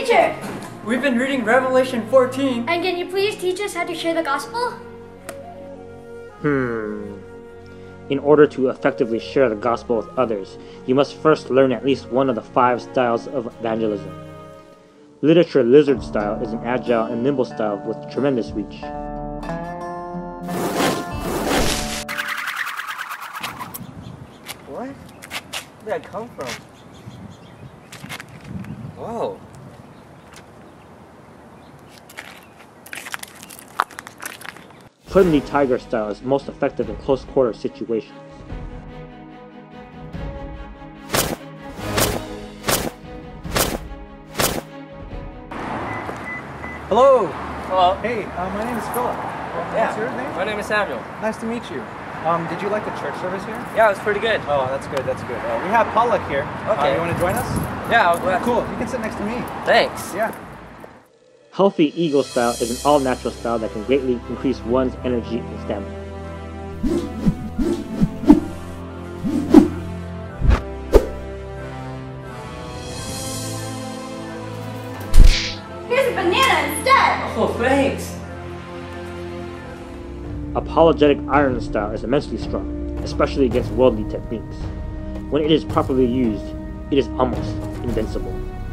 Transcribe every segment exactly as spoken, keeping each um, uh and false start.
Teacher! We've been reading Revelation fourteen. And can you please teach us how to share the gospel? Hmm. In order to effectively share the gospel with others, you must first learn at least one of the five styles of evangelism. Literature lizard style is an agile and nimble style with tremendous reach. What? Where did that come from? Whoa. Friendly tiger style is most effective in close quarter situations. Hello. Hello. Hey, uh, my name is Philip. Yeah. What's your name? My name is Samuel. Nice to meet you. Um, did you like the church service here? Yeah, it was pretty good. Oh, that's good. That's good. Uh, we have Pollock here. Okay. Uh, you want to join us? Yeah, I'll go ahead. Cool. You can sit next to me. Thanks. Yeah. Healthy eagle style is an all-natural style that can greatly increase one's energy and stamina. Here's a banana instead! Oh, thanks. Apologetic iron style is immensely strong, especially against worldly techniques. When it is properly used, it is almost invincible.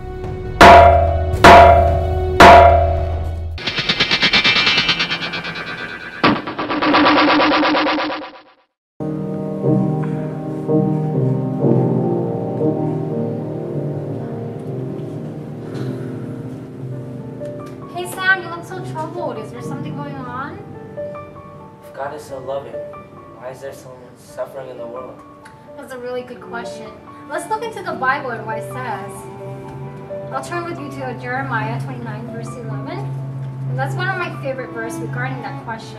Hey Sam, you look so troubled. Is there something going on? If God is so loving, why is there so much suffering in the world? That's a really good question. Let's look into the Bible and what it says. I'll turn with you to Jeremiah twenty-nine, verse eleven. And that's one of my favorite verses regarding that question.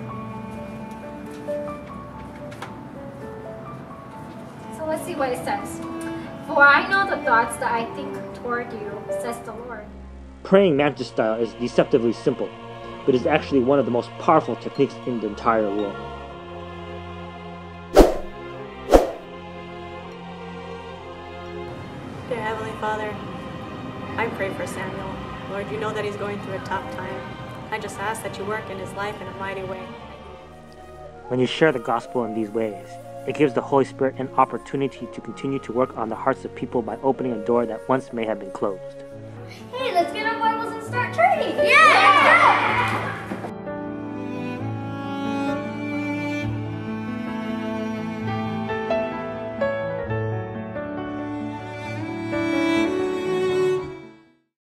So let's see what it says. For I know the thoughts that I think toward you, says the Lord. Praying mantis style is deceptively simple, but is actually one of the most powerful techniques in the entire world. Dear Heavenly Father, I pray for Samuel. Lord, you know that he's going through a tough time. I just ask that you work in his life in a mighty way. When you share the gospel in these ways, it gives the Holy Spirit an opportunity to continue to work on the hearts of people by opening a door that once may have been closed. Hey, let's get